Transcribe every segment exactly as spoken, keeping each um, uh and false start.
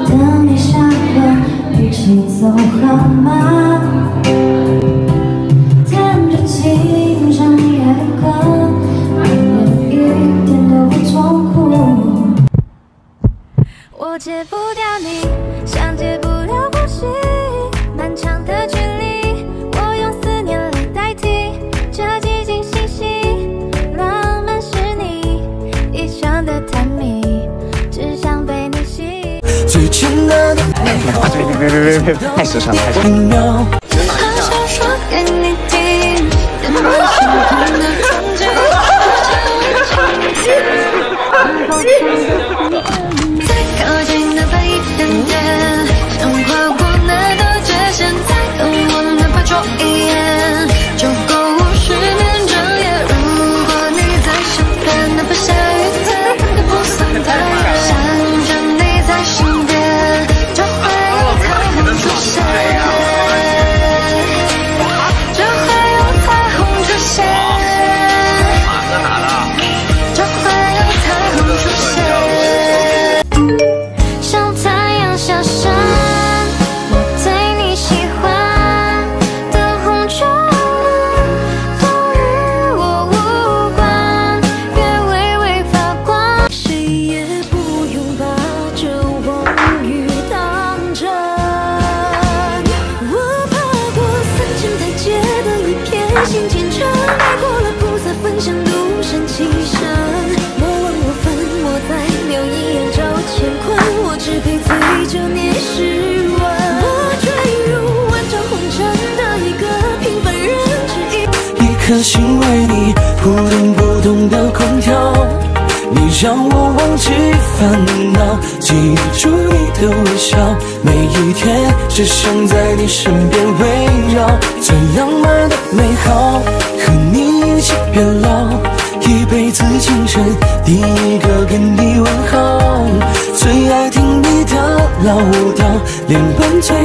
等你下课，一起走好吗？弹着琴唱夜歌，一点都不痛苦。我戒不掉你，像戒不了呼吸，漫长的距离，我用思念来代替。这寂静细细，浪漫是你一生的探秘，只想被你吸引。最简单的美好，别别别别别，太时尚了，太时尚了。好想说给你听，怎么心痛的冲击？再靠近那么一点点，想跨过那道界限，再等我哪怕说一眼，就够我失眠整夜。如果你在身边，哪怕下雨天都不算太远，想着你在身边，就会有彩虹出现，就会有彩虹出现，就会有彩虹出现。像太阳下山，我对你喜欢的红唇都与我无关，越微微发光，谁也不用把这往雨当真。我爬过三千台阶的一片新前程，迈过了菩萨分享独善其身。莫问我分，我在留一眼找乾坤。我只配醉着你诗文，我坠入万丈红尘的一个平凡人之一。 一颗心为你扑通扑通的狂跳，你让我忘记烦恼，记住你的微笑，每一天只想在你身边围绕，最浪漫的美好，和你一起变老，一辈子清晨第一个跟你问好，最爱听你的老调，连拌嘴。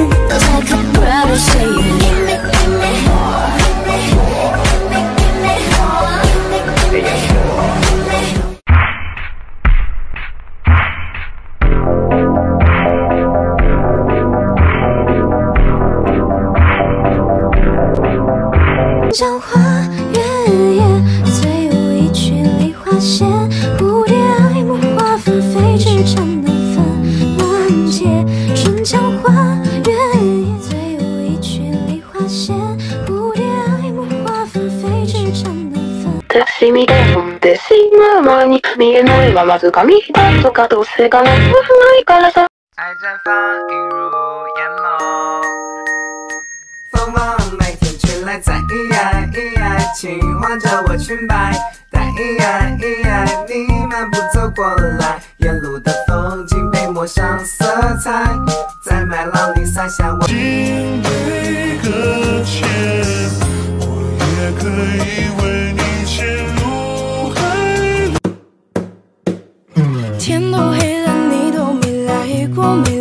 像花月夜，最无一曲梨花谢，蝴蝶爱慕花纷飞，枝上的粉乱结。春江花月夜，最无一曲梨花谢，蝴蝶爱慕花纷飞，枝上的粉。 私見で飲んでしまう前に見えないはまず髪だとかどうせかなわないからさ。 爱绽放映入眼眸，锋芒每天吹来在意爱意爱，轻唤着我裙摆，带意爱意爱，你漫步走过来，沿路的风景被抹上色彩，在麦浪里洒下我心被搁浅，我也可以为你潜入海里。 天都黑了，你都没来过。